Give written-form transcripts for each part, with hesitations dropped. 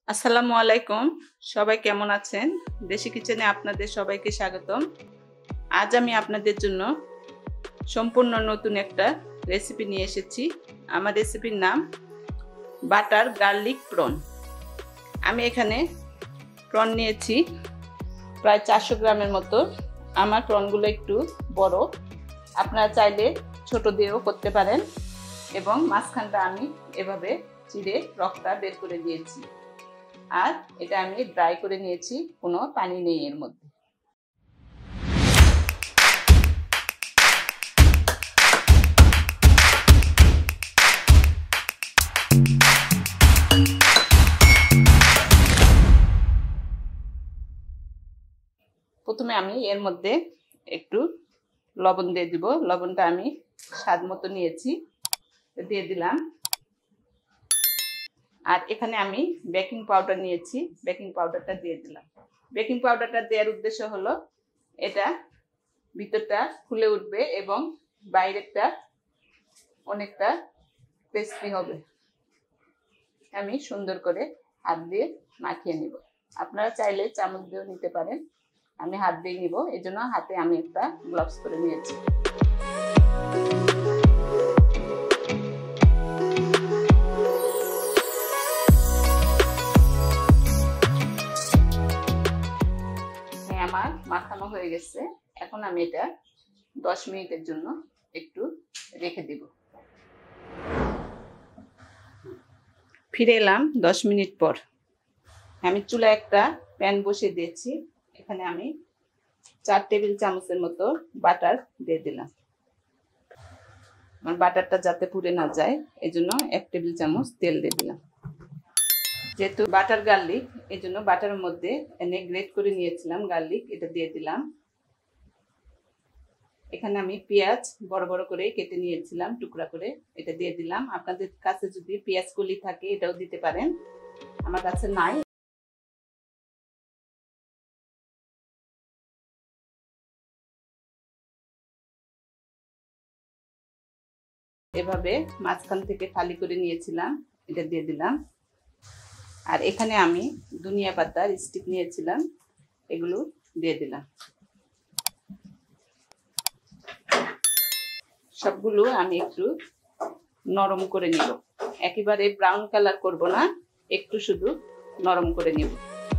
আসসালামু আলাইকুম। সবাই কেমন আছেন? দেশি কিচেনে আপনাদের সবাইকে স্বাগতম। আজ আমি আপনাদের জন্য সম্পূর্ণ নতুন একটা রেসিপি নিয়ে এসেছি। আমার রেসিপির নাম বাটার গার্লিক প্রন। আমি এখানে প্রন নিয়েছি প্রায় 400 গ্রামের মতো। আমার প্রনগুলো একটু বড়, আপনারা চাইলে ছোট দিয়েও করতে পারেন। এবং মাঝখানটা আমি এভাবে চিড়ে রকটা বের করে দিয়েছি। আর এটা আমি ড্রাই করে নিয়েছি, কোনো পানি নেই এর মধ্যে। প্রথমে আমি এর মধ্যে একটু লবণ দিয়ে দিব। লবণটা আমি স্বাদ মতো নিয়েছি, দিয়ে দিলাম। আর এখানে আমি বেকিং পাউডার নিয়েছি, বেকিং পাউডারটা দিয়ে দিলাম। বেকিং পাউডারটা দেওয়ার উদ্দেশ্য হলো এটা ভিতরটা ফুলে উঠবে এবং বাইরেরটা অনেকটা ক্রিস্পি হবে। আমি সুন্দর করে হাত দিয়ে মাখিয়ে নিব। আপনারা চাইলে চামচ দিয়েও নিতে পারেন, আমি হাত দিয়ে নিব। এই জন্য হাতে আমি একটা গ্লাভস করে নিয়েছি। আমার মাখানো হয়ে গেছে। এখন আমি এটা 10 মিনিটের জন্য একটু রেখে দিব। ফিরে এলাম 10 মিনিট পর। আমি চুলায় একটা প্যান বসিয়ে দিয়েছি। এখানে আমি 4 টেবিল চামচের মতো বাটার দিয়ে দিলাম। আমার বাটারটা যাতে পুড়ে না যায় এই জন্য 1 টেবিল চামচ তেল দিয়ে দিলাম। যেহেতু বাটার গার্লিক, এই জন্য বাটারের মধ্যে এনে গ্রেট করে নিয়েছিলাম গার্লিক, এটা দিয়ে দিলাম। এখানে আমি পেঁয়াজ বড় বড় করে কেটে নিয়েছিলাম টুকরা করে, এটা দিয়ে দিলাম। আপনাদের কাছে যদি পেঁয়াজ কলি থাকে এটাও দিতে পারেন, আমার কাছে নাই। এভাবে মাঝখান থেকে ফালি করে নিয়েছিলাম, এটা দিয়ে দিলাম। আর এখানে আমি ধনিয়া পাতার স্টিক নিয়েছিলাম, এগুলো দিয়ে দিলাম। সবগুলো আমি একটু নরম করে নিব। একেবারে ব্রাউন কালার করব না, একটু শুধু নরম করে নিব।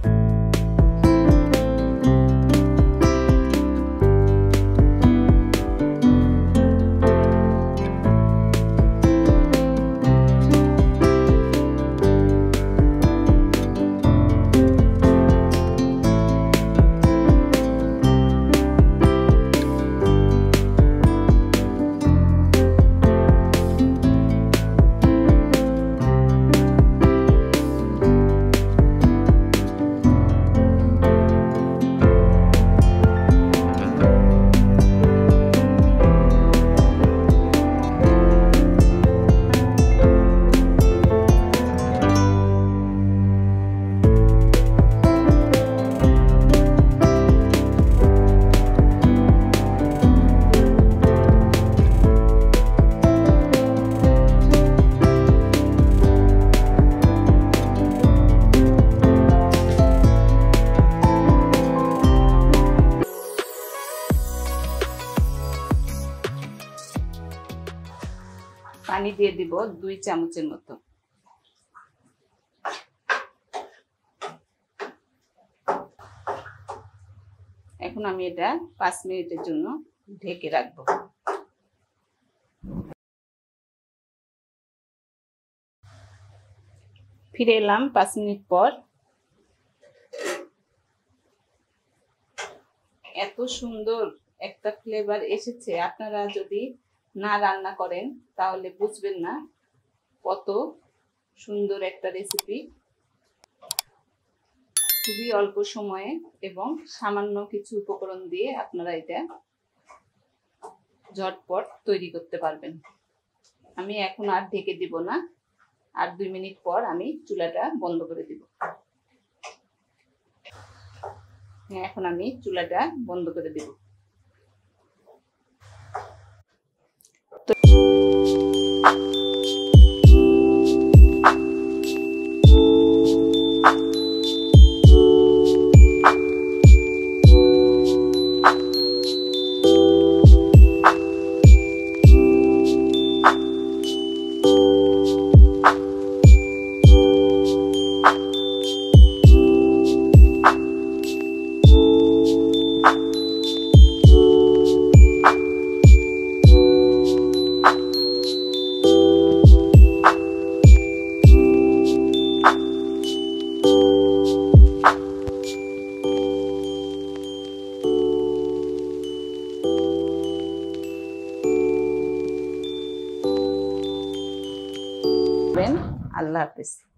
পানি দিয়ে দিব 2 চামচের মতো। এখন আমি এটা 5 মিনিটের জন্য ঢেকে রাখবো। ফিরে এলাম 5 মিনিট পর। এত সুন্দর একটা ফ্লেভার এসেছে, আপনারা যদি না রান্না করেন তাহলে বুঝবেন না কত সুন্দর একটা রেসিপি। খুবই অল্প সময়ে এবং সামান্য কিছু উপকরণ দিয়ে আপনারা এটা ঝটপট তৈরি করতে পারবেন। আমি এখন আর ঢেকে দিব না, আর 2 মিনিট পর আমি চুলাটা বন্ধ করে দিব। এখন আমি চুলাটা বন্ধ করে দিব। তো আল্লাহ হাফেজ।